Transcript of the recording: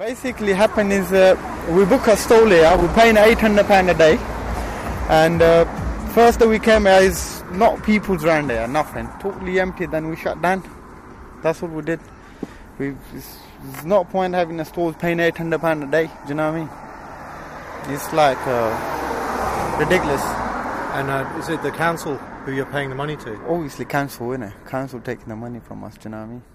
Basically happened is we book a stall here, we're paying £800 a day, and first day we came here is not people's around here, nothing, totally empty. Then we shut down. That's what we did. There's no point having a store paying £800 a day, do you know what I mean? It's like ridiculous. And is it the council who you're paying the money to? Obviously council, innit? Council taking the money from us, do you know what I mean?